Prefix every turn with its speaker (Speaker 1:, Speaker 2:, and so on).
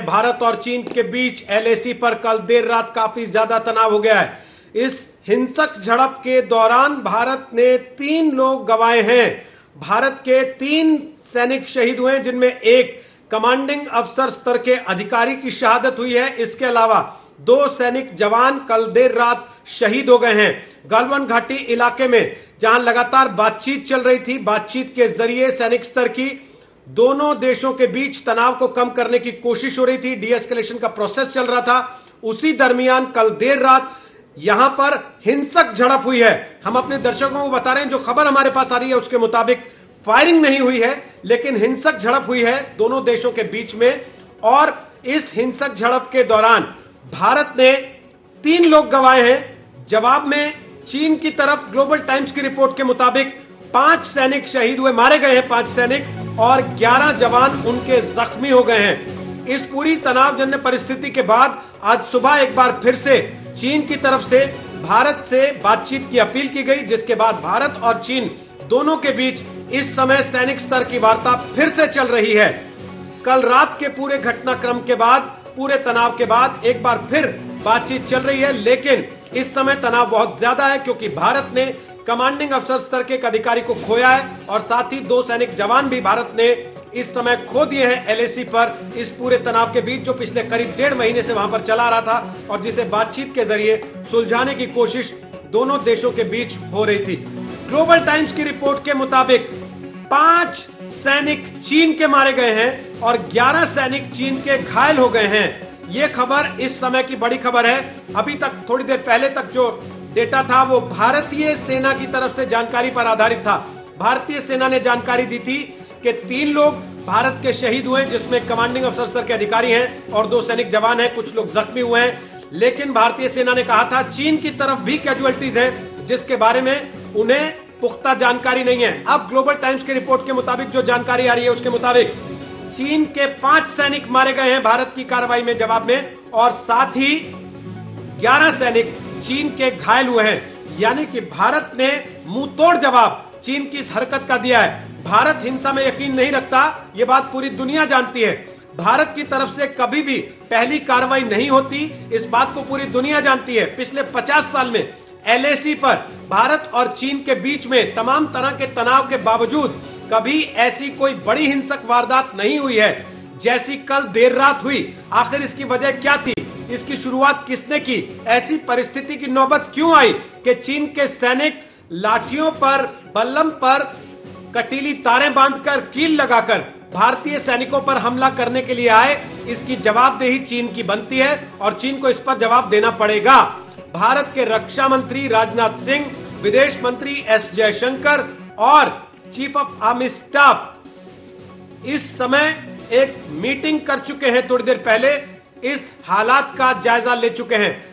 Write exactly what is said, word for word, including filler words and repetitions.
Speaker 1: भारत और चीन के बीच एलएसी पर कल देर रात काफी ज्यादा तनाव हो गया है। इस हिंसक झड़प के दौरान भारत ने तीन लोग गंवाए हैं। भारत के तीन सैनिक शहीद हुए, जिनमें एक कमांडिंग अफसर स्तर के अधिकारी की शहादत हुई है। इसके अलावा दो सैनिक जवान कल देर रात शहीद हो गए हैं। गलवान घाटी इलाके में जहां लगातार बातचीत चल रही थी, बातचीत के जरिए सैनिक स्तर की दोनों देशों के बीच तनाव को कम करने की कोशिश हो रही थी, डी एस्केलेशन का प्रोसेस चल रहा था। उसी दरमियान कल देर रात यहां पर हिंसक झड़प हुई है। हम अपने दर्शकों को बता रहे हैं, जो खबर हमारे पास आ रही है उसके मुताबिक फायरिंग नहीं हुई है, लेकिन हिंसक झड़प हुई है दोनों देशों के बीच में। और इस हिंसक झड़प के दौरान भारत ने तीन लोग गंवाए हैं। जवाब में चीन की तरफ ग्लोबल टाइम्स की रिपोर्ट के मुताबिक पांच सैनिक शहीद हुए, मारे गए हैं पांच सैनिक, और ग्यारह जवान उनके जख्मी हो गए हैं। इस पूरी तनावजन्य परिस्थिति के बाद आज सुबह एक बार फिर से चीन की तरफ से भारत से बातचीत की अपील की गई, जिसके बाद भारत और चीन दोनों के बीच इस समय सैनिक स्तर की वार्ता फिर से चल रही है। कल रात के पूरे घटनाक्रम के बाद, पूरे तनाव के बाद एक बार फिर बातचीत चल रही है, लेकिन इस समय तनाव बहुत ज्यादा है, क्योंकि भारत ने कमांडिंग अफसर स्तर के एक अधिकारी को खोया है और साथ ही दो सैनिक जवान भी भारत ने इस समय खो दिए हैं एलएसी पर। इस पूरे तनाव के बीच जो पिछले करीब डेढ़ महीने से वहां पर चला रहा था और जिसे बातचीत के जरिए सुलझाने की कोशिश दोनों देशों के बीच हो रही थी। ग्लोबल टाइम्स की रिपोर्ट के मुताबिक पांच सैनिक चीन के मारे गए हैं और ग्यारह सैनिक चीन के घायल हो गए हैं। यह खबर इस समय की बड़ी खबर है। अभी तक, थोड़ी देर पहले तक जो डेटा था वो भारतीय सेना की तरफ से जानकारी पर आधारित था। भारतीय सेना ने जानकारी दी थी कि तीन लोग भारत के शहीद हुए, जिसमें कमांडिंग अफसर स्तर के अधिकारी हैं और दो सैनिक जवान हैं, कुछ लोग जख्मी हुए हैं। लेकिन भारतीय सेना ने कहा था चीन की तरफ भी कैजुअल्टीज हैं, जिसके बारे में उन्हें पुख्ता जानकारी नहीं है। अब ग्लोबल टाइम्स की रिपोर्ट के मुताबिक जो जानकारी आ रही है उसके मुताबिक चीन के पांच सैनिक मारे गए हैं भारत की कार्रवाई में जवाब में, और साथ ही ग्यारह सैनिक चीन के घायल हुए हैं। यानी कि भारत ने मुंह तोड़ जवाब चीन की इस हरकत का दिया है। भारत हिंसा में यकीन नहीं रखता, यह बात पूरी दुनिया जानती है। भारत की तरफ से कभी भी पहली कार्रवाई नहीं होती, इस बात को पूरी दुनिया जानती है। पिछले पचास साल में एलएसी पर भारत और चीन के बीच में तमाम तरह के तनाव के बावजूद कभी ऐसी कोई बड़ी हिंसक वारदात नहीं हुई है जैसी कल देर रात हुई। आखिर इसकी वजह क्या थी? इसकी शुरुआत किसने की? ऐसी परिस्थिति की नौबत क्यों आई कि चीन के सैनिक लाठियों पर, बल्लम पर कटीली तारें बांधकर, कील लगाकर भारतीय सैनिकों पर हमला करने के लिए आए? इसकी जवाबदेही चीन की बनती है और चीन को इस पर जवाब देना पड़ेगा। भारत के रक्षा मंत्री राजनाथ सिंह, विदेश मंत्री एस जयशंकर और चीफ ऑफ आर्मी स्टाफ इस समय एक मीटिंग कर चुके हैं। थोड़ी देर पहले इस हालात का जायजा ले चुके हैं।